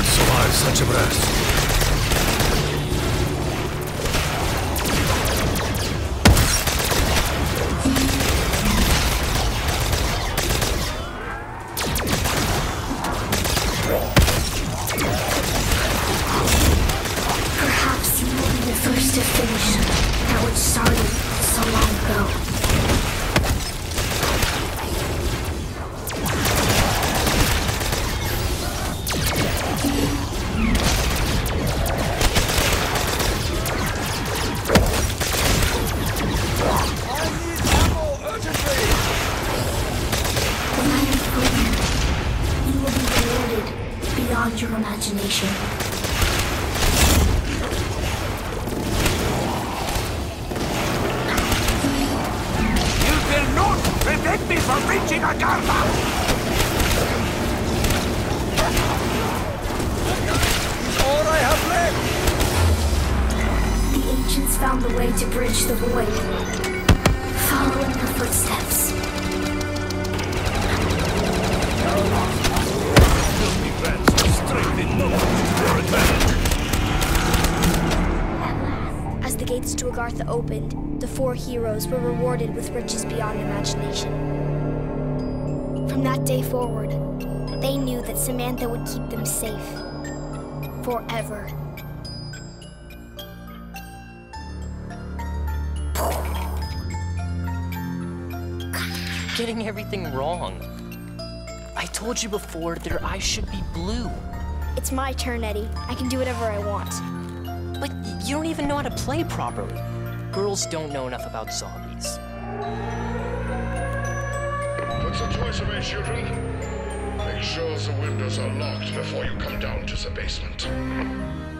survive such a blast. Perhaps you will be the first to finish that which started so long ago. When I am free, you will be rewarded beyond your imagination. You will not prevent me from reaching Agartha! He's all I have left! The ancients found the way to bridge the void, following her footsteps. As the gates to Agartha opened, the four heroes were rewarded with riches beyond imagination. From that day forward, they knew that Samantha would keep them safe. Forever. Getting everything wrong. I told you before their eyes should be blue. It's my turn, Eddie. I can do whatever I want. But you don't even know how to play properly. Girls don't know enough about zombies. What's the choice of it, children? Make sure the windows are locked before you come down to the basement.